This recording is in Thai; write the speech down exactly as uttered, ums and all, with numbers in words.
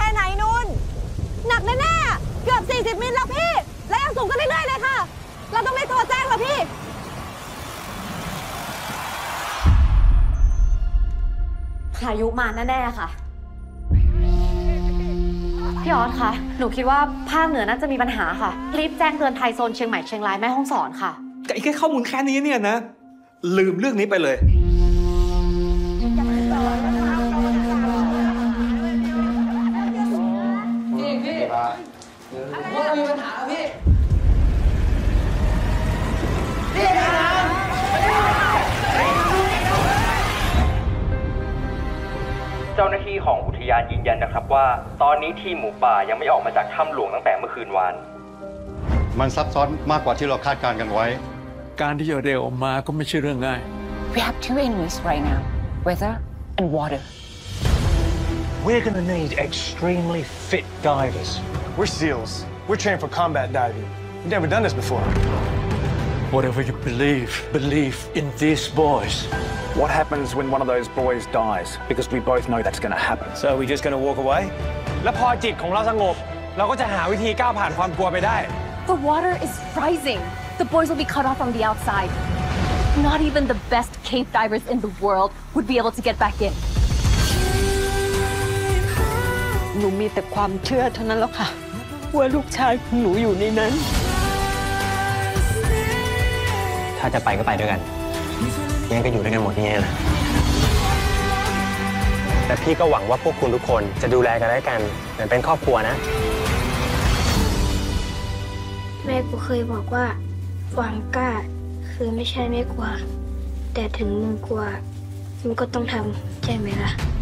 ไหนนุ่นหนักแน่ๆเกือบสี่สิบมิลแล้วพี่และยังสูงขึ้นเรื่อยๆเลยค่ะเราต้องรีบโทรแจ้งแล้วพี่พายุมาแน่ๆค่ะพี่ออสคะหนูคิดว่าภาคเหนือน่าจะมีปัญหาค่ะรีบแจ้งเตือนไทยโซนเชียงใหม่เชียงรายแม่ฮ่องสอนค่ะแต่แค่ข้อมูลแค่นี้เนี่ยนะลืมเรื่องนี้ไปเลยพี่พี่ว่ามีปัญหาพี่พี่นะเจ้าหน้าที่ของอุทยานยืนยันนะครับว่าตอนนี้ทีมหมูป่ายังไม่ออกมาจากถ้ำหลวงตั้งแต่เมื่อคืนวานมันซับซ้อนมากกว่าที่เราคาดการณ์กันไว้การที่จะเร็วออกมาก็ไม่ใช่เรื่องง่าย We have two enemies right now, weather and water. We're gonna need extremely fit divers. We're SEALs. We're trained for combat diving. We've never done this before. Whatever you believe, believe in these boys. What happens when one of those boys dies? Because we both know that's gonna happen. So we're just gonna walk away? แล้วพอจิตของเราสงบเราก็จะหาวิธีก้าวผ่านความกลัวไปได้ The water is rising. The boys will be cut off from the outside. Not even the best cave divers in the world would be able to get back in. หนูมีแต่ความเชื่อเท่านั้นแล้วค่ะว่าลูกชายของหนูอยู่ในนั้นถ้าจะไปก็ไปด้วยกันยังก็อยู่ด้วยกันหมดนี่แหละแต่พี่ก็หวังว่าพวกคุณทุกคนจะดูแลกันและกันเหมือนเป็นครอบครัวนะแม่กูเคยบอกว่าความกล้าคือไม่ใช่ไม่กลัวแต่ถึงมึงกลัวมึงก็ต้องทำใช่ไหมล่ะ